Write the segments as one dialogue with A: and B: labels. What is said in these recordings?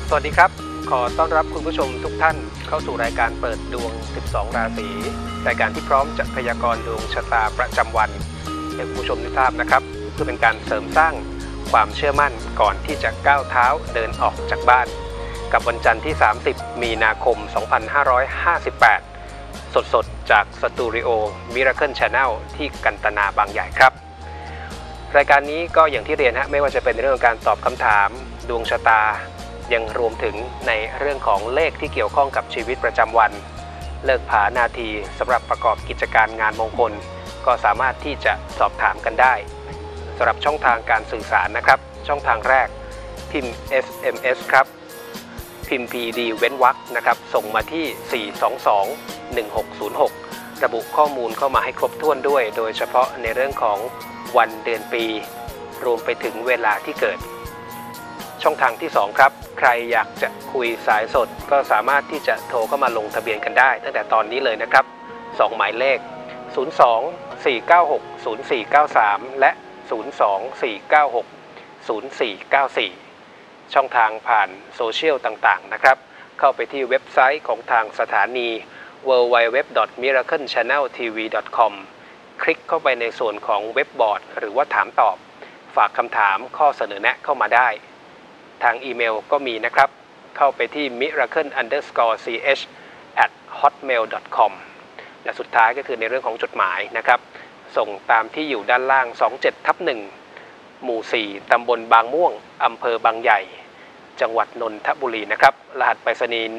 A: สวัสดีครับขอต้อนรับคุณผู้ชมทุกท่านเข้าสู่รายการเปิดดวง 12 ราศีรายการที่พร้อมจะพยากรณ์ดวงชะตาประจำวันให้คุณผู้ชมได้ทราบนะครับเพื่อเป็นการเสริมสร้างความเชื่อมั่นก่อนที่จะก้าวเท้าเดินออกจากบ้านกับวันจันทร์ที่ 30 มีนาคม 2558 สดๆจากสตูดิโอ Miracle Channel ที่กันตนาบางใหญ่ครับรายการนี้ก็อย่างที่เรียนไม่ว่าจะเป็นเรื่องการตอบคำถามดวงชะตายังรวมถึงในเรื่องของเลขที่เกี่ยวข้องกับชีวิตประจำวันเลิกผานาทีสำหรับประกอบกิจการงานมงคลก็สามารถที่จะสอบถามกันได้สำหรับช่องทางการสื่อสารนะครับช่องทางแรกพิมพ์ SMS ครับพิมพ์ PD เว้นวรรคนะครับส่งมาที่ 422-1606 ระบุข้อมูลเข้ามาให้ครบถ้วนด้วยโดยเฉพาะในเรื่องของวันเดือนปีรวมไปถึงเวลาที่เกิดช่องทางที่2ครับใครอยากจะคุยสายสดก็สามารถที่จะโทรเข้ามาลงทะเบียนกันได้ตั้งแต่ตอนนี้เลยนะครับ2หมายเลข02-496-0493และ02-496-0494ช่องทางผ่านโซเชียลต่างๆนะครับเข้าไปที่เว็บไซต์ของทางสถานี www.miraclechanneltv.com คลิกเข้าไปในส่วนของเว็บบอร์ดหรือว่าถามตอบฝากคำถามข้อเสนอแนะเข้ามาได้ทางอีเมลก็มีนะครับเข้าไปที่ miracle_ch@hotmail.com และสุดท้ายก็คือในเรื่องของจดหมายนะครับส่งตามที่อยู่ด้านล่าง 27/1 หมู่ 4 ตำบลบางม่วงอำเภอบางใหญ่จังหวัดนนทบุรีนะครับรหัสไปรษณีย์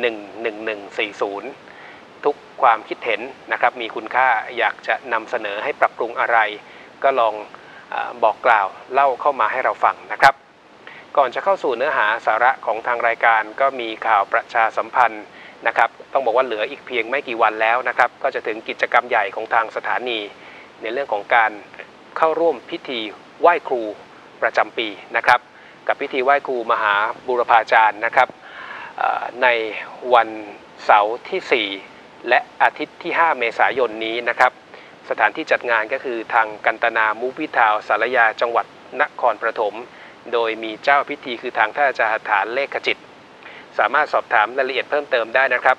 A: 11140ทุกความคิดเห็นนะครับมีคุณค่าอยากจะนำเสนอให้ปรับปรุงอะไรก็ลองบอกกล่าวเล่าเข้ามาให้เราฟังนะครับก่อนจะเข้าสู่เนื้อหาสาระของทางรายการก็มีข่าวประชาสัมพันธ์นะครับต้องบอกว่าเหลืออีกเพียงไม่กี่วันแล้วนะครับก็จะถึงกิจกรรมใหญ่ของทางสถานีในเรื่องของการเข้าร่วมพิธีไหว้ครูประจำปีนะครับกับพิธีไหว้ครูมหาบูรพาจารย์นะครับในวันเสาร์ที่ 4 และอาทิตย์ที่ 5 เมษายนนี้นะครับสถานที่จัดงานก็คือทางกันตนามูฟวี่ทาวน์สารยาจังหวัดนครปฐมโดยมีเจ้าพิธีคือทางท่านอาจารย์ฐานเลขขจิตสามารถสอบถามรายละเอียดเพิ่มเติมได้นะครับ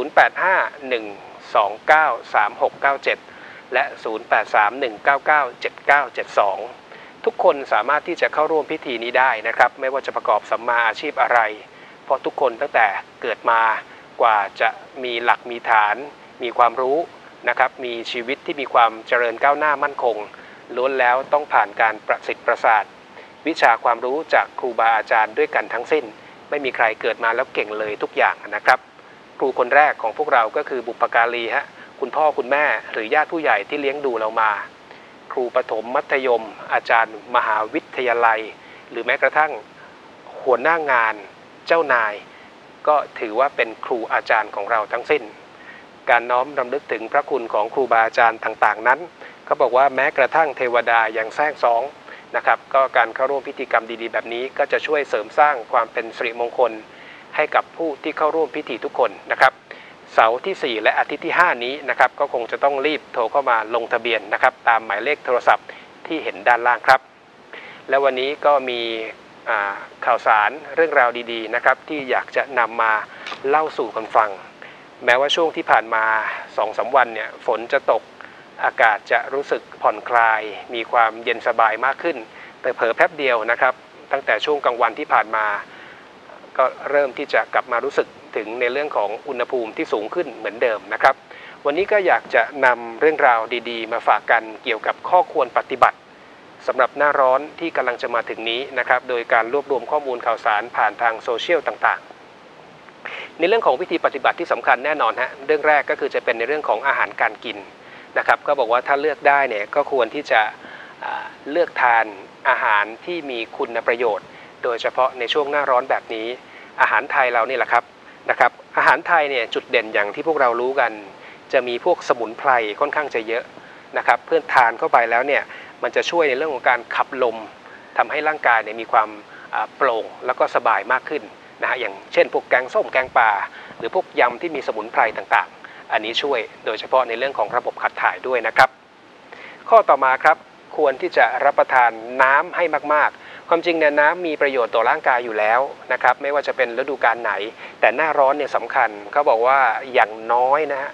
A: 0851293697และ0831997972ทุกคนสามารถที่จะเข้าร่วมพิธีนี้ได้นะครับไม่ว่าจะประกอบสัมมาอาชีพอะไรเพราะทุกคนตั้งแต่เกิดมากว่าจะมีหลักมีฐานมีความรู้นะครับมีชีวิตที่มีความเจริญก้าวหน้ามั่นคงล้วนแล้วต้องผ่านการประสิทธิ์ประสาทวิชาความรู้จากครูบาอาจารย์ด้วยกันทั้งสิ้นไม่มีใครเกิดมาแล้วเก่งเลยทุกอย่างนะครับครูคนแรกของพวกเราก็คือบุพการีคุณพ่อคุณแม่หรือญาติผู้ใหญ่ที่เลี้ยงดูเรามาครูประถมมัธยมอาจารย์มหาวิทยาลัยหรือแม้กระทั่งหัวหน้างานเจ้านายก็ถือว่าเป็นครูอาจารย์ของเราทั้งสิ้นการน้อมรำลึกถึงพระคุณของครูบาอาจารย์ต่างๆนั้นเขาบอกว่าแม้กระทั่งเทวดายังแทรกซ้องนะครับก็การเข้าร่วมพิธีกรรมดีๆแบบนี้ก็จะช่วยเสริมสร้างความเป็นสิริมงคลให้กับผู้ที่เข้าร่วมพิธีทุกคนนะครับเสาร์ที่ 4 และอาทิตย์ที่ 5 นี้นะครับก็คงจะต้องรีบโทรเข้ามาลงทะเบียนนะครับตามหมายเลขโทรศัพท์ที่เห็นด้านล่างครับและวันนี้ก็มีข่าวสารเรื่องราวดีๆนะครับที่อยากจะนำมาเล่าสู่กันฟังแม้ว่าช่วงที่ผ่านมา 2-3 วันเนี่ยฝนจะตกอากาศจะรู้สึกผ่อนคลายมีความเย็นสบายมากขึ้นแต่เผลอแป๊บเดียวนะครับตั้งแต่ช่วงกลางวันที่ผ่านมาก็เริ่มที่จะกลับมารู้สึกถึงในเรื่องของอุณหภูมิที่สูงขึ้นเหมือนเดิมนะครับวันนี้ก็อยากจะนำเรื่องราวดีๆมาฝากกันเกี่ยวกับข้อควรปฏิบัติสำหรับหน้าร้อนที่กำลังจะมาถึงนี้นะครับโดยการรวบรวมข้อมูลข่าวสารผ่านทางโซเชียลต่างๆในเรื่องของวิธีปฏิบัติที่สำคัญแน่นอนเรื่องแรกก็คือจะเป็นในเรื่องของอาหารการกินนะครับก็บอกว่าถ้าเลือกได้เนี่ยก็ควรที่จะเลือกทานอาหารที่มีคุณประโยชน์โดยเฉพาะในช่วงหน้าร้อนแบบนี้อาหารไทยเรานี่แหละครับอาหารไทยเนี่ยจุดเด่นอย่างที่พวกเรารู้กันจะมีพวกสมุนไพรค่อนข้างจะเยอะนะครับเพื่อทานเข้าไปแล้วเนี่ยมันจะช่วยในเรื่องของการขับลมทำให้ร่างกายเนี่ยมีความโปร่งแล้วก็สบายมากขึ้นอย่างเช่นพวกแกงส้มแกงป่าหรือพวกยำที่มีสมุนไพรต่างๆอันนี้ช่วยโดยเฉพาะในเรื่องของระบบขับถ่ายด้วยนะครับข้อต่อมาครับควรที่จะรับประทานน้ำให้มากๆความจริงเนี่ยน้ำมีประโยชน์ต่อร่างกายอยู่แล้วนะครับไม่ว่าจะเป็นฤดูกาลไหนแต่หน้าร้อนเนี่ยสำคัญเขาบอกว่าอย่างน้อยนะฮะ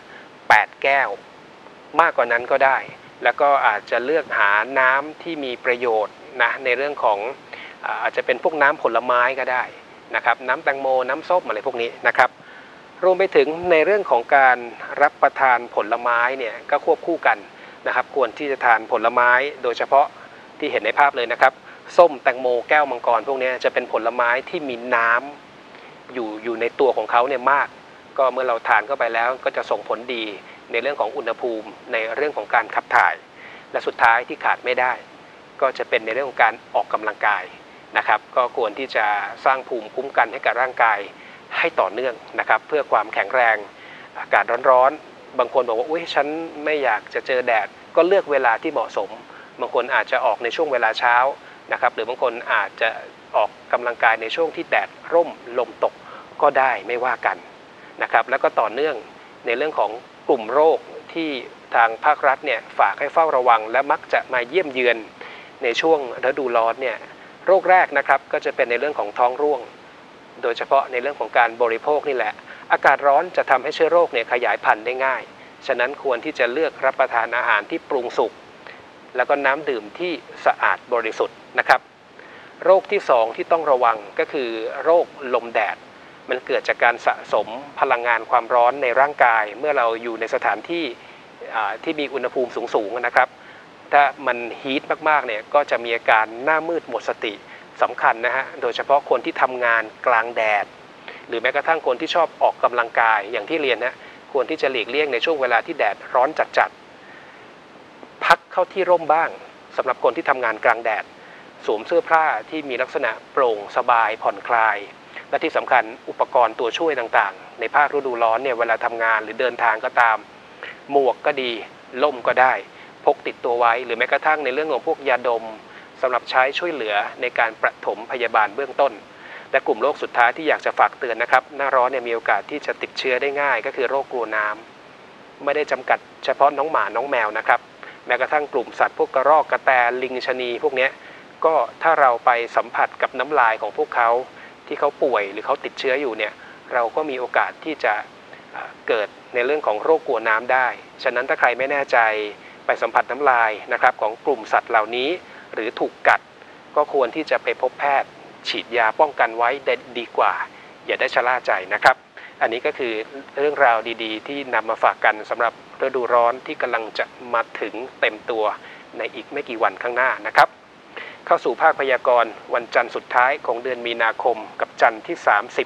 A: 8 แก้วมากกว่านั้นก็ได้แล้วก็อาจจะเลือกหาน้ำที่มีประโยชน์นะในเรื่องของอาจจะเป็นพวกน้ำผลไม้ก็ได้นะครับน้ำแตงโมน้ำส้มอะไรพวกนี้นะครับรวมไปถึงในเรื่องของการรับประทานผลไม้เนี่ยก็ควบคู่กันนะครับควรที่จะทานผลไม้โดยเฉพาะที่เห็นในภาพเลยนะครับส้มแตงโมแก้วมังกรพวกนี้จะเป็นผลไม้ที่มีน้ำอยู่ในตัวของเขาเนี่ยมากก็เมื่อเราทานเข้าไปแล้วก็จะส่งผลดีในเรื่องของอุณหภูมิในเรื่องของการขับถ่ายและสุดท้ายที่ขาดไม่ได้ก็จะเป็นในเรื่องของการออกกำลังกายนะครับก็ควรที่จะสร้างภูมิคุ้มกันให้กับร่างกายให้ต่อเนื่องนะครับเพื่อความแข็งแรงอากาศร้อนๆบางคนบอกว่าอุ๊ยฉันไม่อยากจะเจอแดดก็เลือกเวลาที่เหมาะสมบางคนอาจจะออกในช่วงเวลาเช้านะครับหรือบางคนอาจจะออกกำลังกายในช่วงที่แดดร่มลมตกก็ได้ไม่ว่ากันนะครับแล้วก็ต่อเนื่องในเรื่องของกลุ่มโรคที่ทางภาครัฐเนี่ยฝากให้เฝ้าระวังและมักจะมาเยี่ยมเยือนในช่วงฤดูร้อนเนี่ยโรคแรกนะครับก็จะเป็นในเรื่องของท้องร่วงโดยเฉพาะในเรื่องของการบริโภคนี่แหละอากาศร้อนจะทำให้เชื้อโรคเนี่ยขยายพันธุ์ได้ง่ายฉะนั้นควรที่จะเลือกรับประทานอาหารที่ปรุงสุกแล้วก็น้ำดื่มที่สะอาดบริสุทธิ์นะครับโรคที่2ที่ต้องระวังก็คือโรคลมแดดมันเกิดจากการสะสมพลังงานความร้อนในร่างกายเมื่อเราอยู่ในสถานที่ที่มีอุณหภูมิสูงๆนะครับถ้ามันฮีทมากๆเนี่ยก็จะมีอาการหน้ามืดหมดสติสำคัญนะฮะโดยเฉพาะคนที่ทำงานกลางแดดหรือแม้กระทั่งคนที่ชอบออกกำลังกายอย่างที่เรียนนะควรที่จะหลีกเลี่ยงในช่วงเวลาที่แดดร้อนจัดๆพักเข้าที่ร่มบ้างสำหรับคนที่ทำงานกลางแดดสวมเสื้อผ้าที่มีลักษณะโปร่งสบายผ่อนคลายและที่สำคัญอุปกรณ์ตัวช่วยต่างๆในภาคฤดูร้อนเนี่ยเวลาทำงานหรือเดินทางก็ตามหมวกก็ดีล่มก็ได้พกติดตัวไว้หรือแม้กระทั่งในเรื่องของพวกยาดมสำหรับใช้ช่วยเหลือในการประถมพยาบาลเบื้องต้นและกลุ่มโรคสุดท้ายที่อยากจะฝากเตือนนะครับหน้าร้อนเนี่ยมีโอกาสที่จะติดเชื้อได้ง่ายก็คือโรคกลัวน้ำไม่ได้จำกัดเฉพาะน้องหมาน้องแมวนะครับแม้กระทั่งกลุ่มสัตว์พวกกระรอกกระแตลิงชะนีพวกนี้ก็ถ้าเราไปสัมผัสกับน้ำลายของพวกเขาที่เขาป่วยหรือเขาติดเชื้ออยู่เนี่ยเราก็มีโอกาสที่จะเกิดในเรื่องของโรคกลัวน้ำได้ฉะนั้นถ้าใครไม่แน่ใจไปสัมผัสน้ำลายนะครับของกลุ่มสัตว์เหล่านี้หรือถูกกัดก็ควรที่จะไปพบแพทย์ฉีดยาป้องกันไว้ดีกว่าอย่าได้ชะล่าใจนะครับอันนี้ก็คือเรื่องราวดีๆที่นำมาฝากกันสำหรับฤดูร้อนที่กำลังจะมาถึงเต็มตัวในอีกไม่กี่วันข้างหน้านะครับเข้าสู่ภาคพยากรณ์วันจันทร์สุดท้ายของเดือนมีนาคมกับจันทร์ที่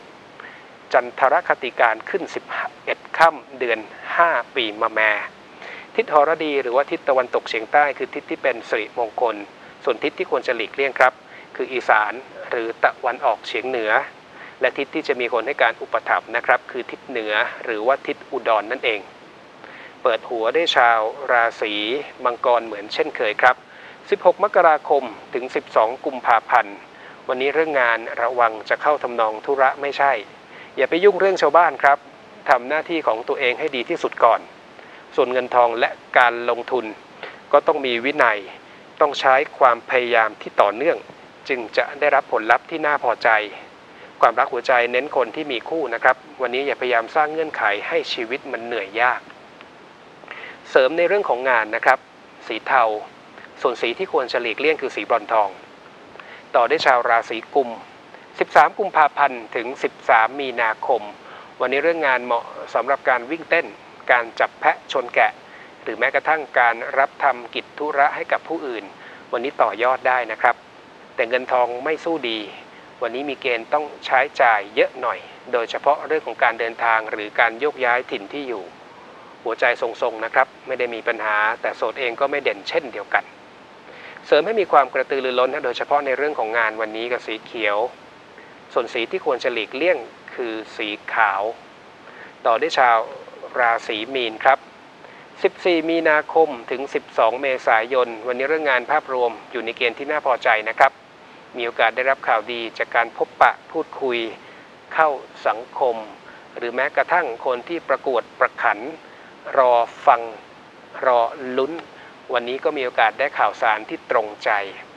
A: 30จันทรคติการขึ้น11ค่ำเดือน5ปีมะแม่ทิศหรดีหรือว่าทิศตะวันตกเฉียงใต้คือทิศที่เป็นสิริมงคลส่วนทิศที่ควรจะหลีกเลี่ยงครับคืออีสานหรือตะวันออกเฉียงเหนือและทิศที่จะมีคนให้การอุปถัมภ์นะครับคือทิศเหนือหรือว่าทิศอุดร นั่นเองเปิดหัวได้ชาวราศีมังกรเหมือนเช่นเคยครับ16มกราคมถึง12กุมภาพันธ์วันนี้เรื่องงานระวังจะเข้าทำนองธุระไม่ใช่อย่าไปยุ่งเรื่องชาวบ้านครับทำหน้าที่ของตัวเองให้ดีที่สุดก่อนส่วนเงินทองและการลงทุนก็ต้องมีวินัยต้องใช้ความพยายามที่ต่อเนื่องจึงจะได้รับผลลัพธ์ที่น่าพอใจความรักหัวใจเน้นคนที่มีคู่นะครับวันนี้อย่าพยายามสร้างเงื่อนไขให้ชีวิตมันเหนื่อยยากเสริมในเรื่องของงานนะครับสีเทาส่วนสีที่ควรจะหลีกเลี่ยงคือสีบรอนซ์ทองต่อได้ชาวราศีกุม13กุมภาพันธ์ถึง13มีนาคมวันนี้เรื่องงานเหมาะสำหรับการวิ่งเต้นการจับแพะชนแกะหรือแม้กระทั่งการรับทำกิจธุระให้กับผู้อื่นวันนี้ต่อยอดได้นะครับแต่เงินทองไม่สู้ดีวันนี้มีเกณฑ์ต้องใช้จ่ายเยอะหน่อยโดยเฉพาะเรื่องของการเดินทางหรือการโยกย้ายถิ่นที่อยู่หัวใจทรงๆนะครับไม่ได้มีปัญหาแต่โสดเองก็ไม่เด่นเช่นเดียวกันเสริมให้มีความกระตือรือร้นโดยเฉพาะในเรื่องของงานวันนี้กับสีเขียวส่วนสีที่ควรจะหลีกเลี่ยงคือสีขาวต่อด้วยชาวราศีมีนครับ14มีนาคมถึง12เมษายนวันนี้เรื่องงานภาพรวมอยู่ในเกณฑ์ที่น่าพอใจนะครับมีโอกาสได้รับข่าวดีจากการพบปะพูดคุยเข้าสังคมหรือแม้กระทั่งคนที่ประกวดประขันรอฟังรอลุ้นวันนี้ก็มีโอกาสได้ข่าวสารที่ตรงใจ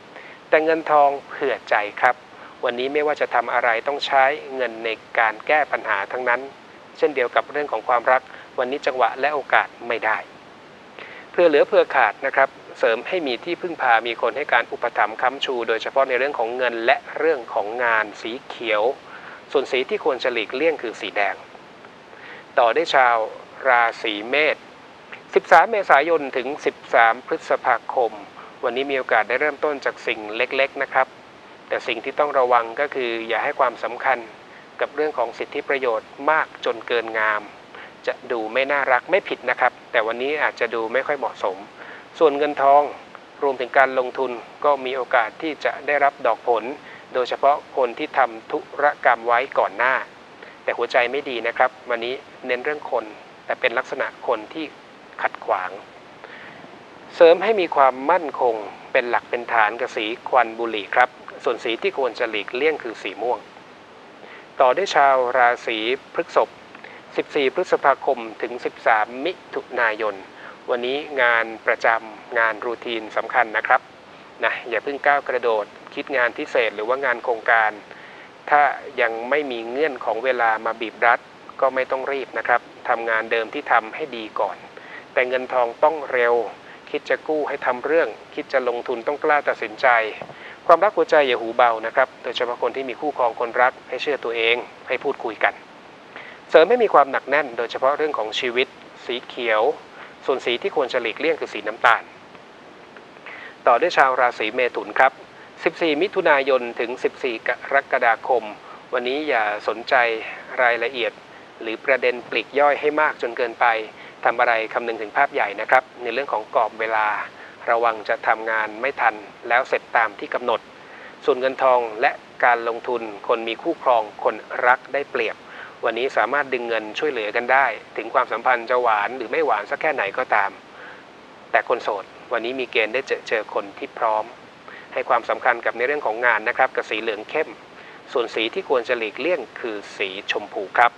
A: แต่เงินทองเผื่อใจครับวันนี้ไม่ว่าจะทำอะไรต้องใช้เงินในการแก้ปัญหาทั้งนั้นเช่นเดียวกับเรื่องของความรักวันนี้จังหวะและโอกาสไม่ได้เพื่อเหลือเผื่อขาดนะครับเสริมให้มีที่พึ่งพามีคนให้การอุปถัมภ์ค้ำชูโดยเฉพาะในเรื่องของเงินและเรื่องของงานสีเขียวส่วนสีที่ควรจะหลีกเลี่ยงคือสีแดงต่อได้ชาวราศีเมษ13 เมษายนถึง 13 พฤษภาคมวันนี้มีโอกาสได้เริ่มต้นจากสิ่งเล็กๆนะครับแต่สิ่งที่ต้องระวังก็คืออย่าให้ความสำคัญกับเรื่องของสิทธิประโยชน์มากจนเกินงามจะดูไม่น่ารักไม่ผิดนะครับแต่วันนี้อาจจะดูไม่ค่อยเหมาะสมส่วนเงินทองรวมถึงการลงทุนก็มีโอกาสที่จะได้รับดอกผลโดยเฉพาะคนที่ทำธุรกรรมไว้ก่อนหน้าแต่หัวใจไม่ดีนะครับวันนี้เน้นเรื่องคนแต่เป็นลักษณะคนที่ขัดขวางเสริมให้มีความมั่นคงเป็นหลักเป็นฐานกับสีควันบุหรี่ครับส่วนสีที่ควรจะหลีกเลี่ยงคือสีม่วงต่อด้วยชาวราศีพฤษภ14 พฤษภาคมถึง 13 มิถุนายนวันนี้งานประจำงานรูทีนสำคัญนะครับอย่าเพิ่งก้าวกระโดดคิดงานพิเศษหรือว่างานโครงการถ้ายังไม่มีเงื่อนของเวลามาบีบรัดก็ไม่ต้องรีบนะครับทำงานเดิมที่ทำให้ดีก่อนแต่เงินทองต้องเร็วคิดจะกู้ให้ทำเรื่องคิดจะลงทุนต้องกล้าตัดสินใจความรักหัวใจอย่าหูเบานะครับโดยเฉพาะคนที่มีคู่ครองคนรักให้เชื่อตัวเองให้พูดคุยกันเสริมให้มีความหนักแน่นโดยเฉพาะเรื่องของชีวิตสีเขียวส่วนสีที่ควรจะหลีกเลี่ยงคือสีน้ำตาลต่อด้วยชาวราศีเมถุนครับ14 มิถุนายนถึง 14 กรกฎาคมวันนี้อย่าสนใจรายละเอียดหรือประเด็นปลีกย่อยให้มากจนเกินไปทำอะไรคำนึงถึงภาพใหญ่นะครับในเรื่องของกรอบเวลาระวังจะทำงานไม่ทันแล้วเสร็จตามที่กำหนดส่วนเงินทองและการลงทุนคนมีคู่ครองคนรักได้เปรียบวันนี้สามารถดึงเงินช่วยเหลือกันได้ถึงความสัมพันธ์จะหวานหรือไม่หวานสักแค่ไหนก็ตามแต่คนโสดวันนี้มีเกณฑ์ได้เจอคนที่พร้อมให้ความสำคัญกับในเรื่องของงานนะครับกับสีเหลืองเข้มส่วนสีที่ควรจะหลีกเลี่ยงคือสีชมพูครับ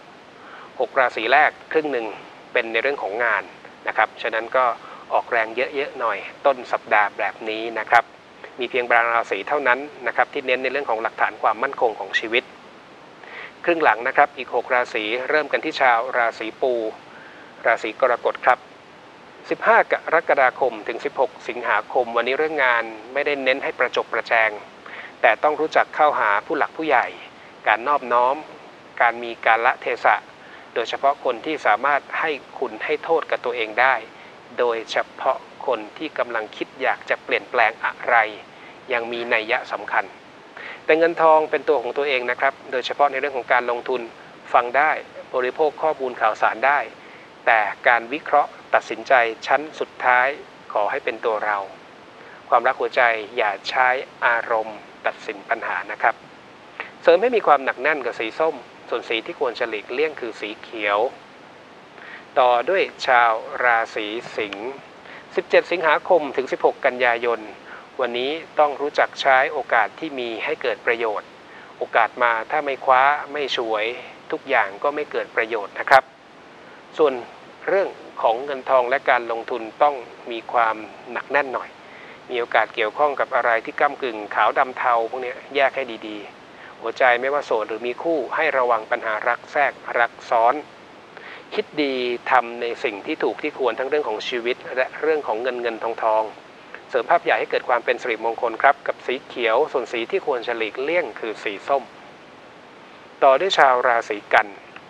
A: 6 ราศีแรกครึ่งหนึ่งเป็นในเรื่องของงานนะครับฉะนั้นก็ออกแรงเยอะๆหน่อยต้นสัปดาห์แบบนี้นะครับมีเพียงบางราศีเท่านั้นนะครับที่เน้นในเรื่องของหลักฐานความมั่นคงของชีวิตครึ่งหลังนะครับอีก6 ราศีเริ่มกันที่ชาวราศีปูราศีกรกฎครับ15 กรกฎาคมถึง 16 สิงหาคมวันนี้เรื่องงานไม่ได้เน้นให้ประจบประแจงแต่ต้องรู้จักเข้าหาผู้หลักผู้ใหญ่การนอบน้อมการมีกาลเทศะโดยเฉพาะคนที่สามารถให้คุณให้โทษกับตัวเองได้โดยเฉพาะคนที่กำลังคิดอยากจะเปลี่ยนแปลงอะไรยังมีนัยยะสำคัญแต่เงินทองเป็นตัวของตัวเองนะครับโดยเฉพาะในเรื่องของการลงทุนฟังได้บริโภคข้อมูลข่าวสารได้แต่การวิเคราะห์ตัดสินใจชั้นสุดท้ายขอให้เป็นตัวเราความรักหัวใจอย่าใช้อารมณ์ตัดสินปัญหานะครับเสริมให้มีความหนักแน่นกับสีส้มส่วนสีที่ควรจะหลีกเลี่ยงคือสีเขียวต่อด้วยชาวราศีสิงห์17 สิงหาคมถึง 16 กันยายนวันนี้ต้องรู้จักใช้โอกาสที่มีให้เกิดประโยชน์โอกาสมาถ้าไม่คว้าไม่ฉวยทุกอย่างก็ไม่เกิดประโยชน์นะครับส่วนเรื่องของเงินทองและการลงทุนต้องมีความหนักแน่นหน่อยมีโอกาสเกี่ยวข้องกับอะไรที่ก้ำกึ่งขาวดำเทาพวกนี้แยกให้ดีๆหัวใจไม่ว่าโสดหรือมีคู่ให้ระวังปัญหารักแทรกรักซ้อนคิดดีทำในสิ่งที่ถูกที่ควรทั้งเรื่องของชีวิตและเรื่องของเงินทองเสริมภาพใหญ่ให้เกิดความเป็นสิริมงคลครับกับสีเขียวส่วนสีที่ควรจะหลีกเลี่ยงคือสีส้มต่อด้วยชาวราศีกัน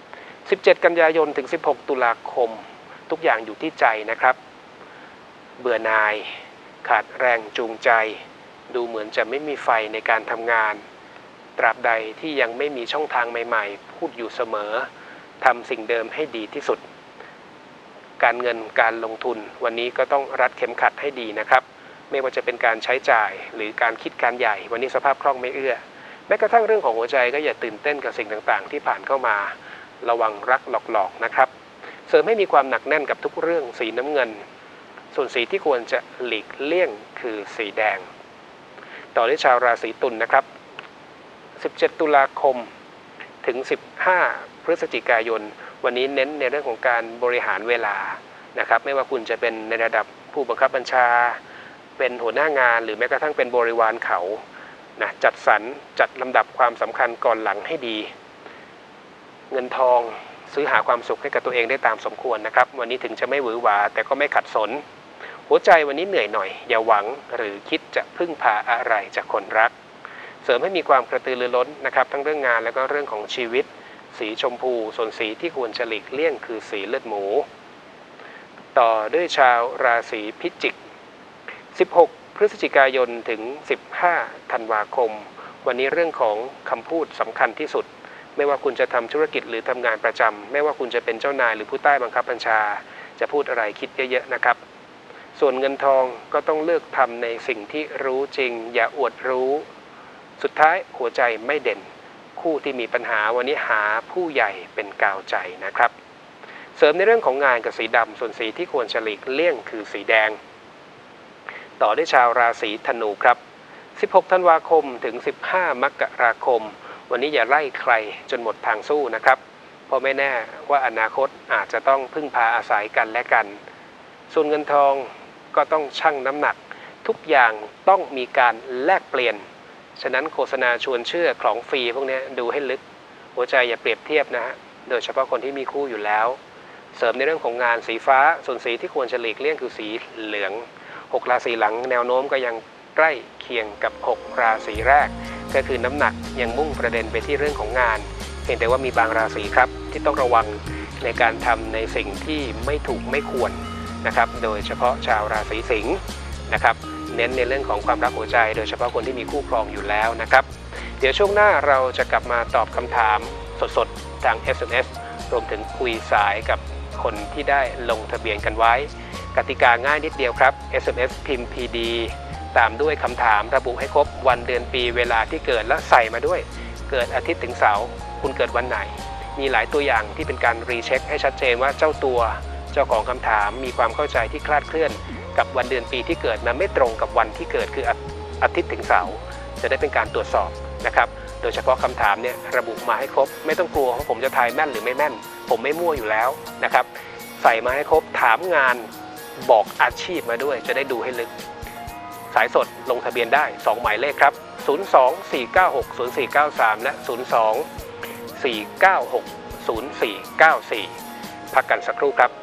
A: 17 กันยายนถึง 16 ตุลาคมทุกอย่างอยู่ที่ใจนะครับเบื่อหน่ายขาดแรงจูงใจดูเหมือนจะไม่มีไฟในการทำงานตราบใดที่ยังไม่มีช่องทางใหม่ๆพูดอยู่เสมอทำสิ่งเดิมให้ดีที่สุดการเงินการลงทุนวันนี้ก็ต้องรัดเข็มขัดให้ดีนะครับไม่ว่าจะเป็นการใช้จ่ายหรือการคิดการใหญ่วันนี้สภาพคล่องไม่เอื้อแม้กระทั่งเรื่องของหัวใจก็อย่าตื่นเต้นกับสิ่งต่างๆที่ผ่านเข้ามาระวังรักหลอกๆนะครับเสริมให้มีความหนักแน่นกับทุกเรื่องสีน้ำเงินส่วนสีที่ควรจะหลีกเลี่ยงคือสีแดงต่อด้วยชาวราศีตุลนะครับ17 ตุลาคมถึง 15 พฤศจิกายนวันนี้เน้นในเรื่องของการบริหารเวลานะครับไม่ว่าคุณจะเป็นในระดับผู้บังคับบัญชาเป็นหัวหน้างานหรือแม้กระทั่งเป็นบริวารเขานะจัดสรรจัดลำดับความสำคัญก่อนหลังให้ดีเงินทองซื้อหาความสุขให้กับตัวเองได้ตามสมควรนะครับวันนี้ถึงจะไม่หวือหวาแต่ก็ไม่ขัดสนหัวใจวันนี้เหนื่อยหน่อยอย่าหวังหรือคิดจะพึ่งพาอะไรจากคนรักเสริมให้มีความกระตือรือร้นนะครับทั้งเรื่องงานและก็เรื่องของชีวิตสีชมพูส่วนสีที่ควรจะหลีกเลี่ยงคือสีเลือดหมูต่อด้วยชาวราศีพิจิก16 พฤศจิกายนถึง15 ธันวาคมวันนี้เรื่องของคำพูดสำคัญที่สุดไม่ว่าคุณจะทำธุรกิจหรือทำงานประจำไม่ว่าคุณจะเป็นเจ้านายหรือผู้ใต้บังคับบัญชาจะพูดอะไรคิดเยอะๆนะครับส่วนเงินทองก็ต้องเลือกทำในสิ่งที่รู้จริงอย่าอวดรู้สุดท้ายหัวใจไม่เด่นคู่ที่มีปัญหาวันนี้หาผู้ใหญ่เป็นกาวใจนะครับเสริมในเรื่องของงานกับสีดำส่วนสีที่ควรจะหลีกเลี่ยงคือสีแดงต่อด้วยชาวราศีธนูครับ16 ธันวาคมถึง15 มกราคมวันนี้อย่าไล่ใครจนหมดทางสู้นะครับเพราะไม่แน่ว่าอนาคตอาจจะต้องพึ่งพาอาศัยกันและกันส่วนเงินทองก็ต้องชั่งน้ำหนักทุกอย่างต้องมีการแลกเปลี่ยนฉะนั้นโฆษณาชวนเชื่อของฟรีพวกนี้ดูให้ลึกหัวใจอย่าเปรียบเทียบนะฮะโดยเฉพาะคนที่มีคู่อยู่แล้วเสริมในเรื่องของงานสีฟ้าส่วนสีที่ควรจะหลีกเลี่ยงคือสีเหลือง6 ราศีหลังแนวโน้มก็ยังใกล้เคียงกับ6 ราศีแรกก็คือน้ำหนักยังมุ่งประเด็นไปที่เรื่องของงานเพียงแต่ว่ามีบางราศีครับที่ต้องระวังในการทำในสิ่งที่ไม่ถูกไม่ควรนะครับโดยเฉพาะชาวราศีสิงห์นะครับเน้นในเรื่องของความรักหัวใจโดยเฉพาะคนที่มีคู่ครองอยู่แล้วนะครับเดี๋ยวช่วงหน้าเราจะกลับมาตอบคำถามสดๆทาง SMS รวมถึงคุยสายกับคนที่ได้ลงทะเบียนกันไว้กติกาง่ายนิดเดียวครับ SMS พิมพ์ PD ตามด้วยคำถามระบุให้ครบวันเดือนปีเวลาที่เกิดและใส่มาด้วยเกิดอาทิตย์ถึงเสาร์คุณเกิดวันไหนมีหลายตัวอย่างที่เป็นการรีเช็คให้ชัดเจนว่าเจ้าตัวเจ้าของคำถามมีความเข้าใจที่คลาดเคลื่อนกับวันเดือนปีที่เกิดมันไม่ตรงกับวันที่เกิดคืออาทิตย์ถึงเสาร์จะได้เป็นการตรวจสอบนะครับโดยเฉพาะคำถามเนี่ยระบุมาให้ครบไม่ต้องกลัวว่าผมจะทายแม่นหรือไม่แม่นผมไม่มั่วอยู่แล้วนะครับใส่มาให้ครบถามงานบอกอาชีพมาด้วยจะได้ดูให้ลึกสายสดลงทะเบียนได้2หมายเลขครับ02-496-0493 และ 02-496-0494 พักกันสักครู่ครับ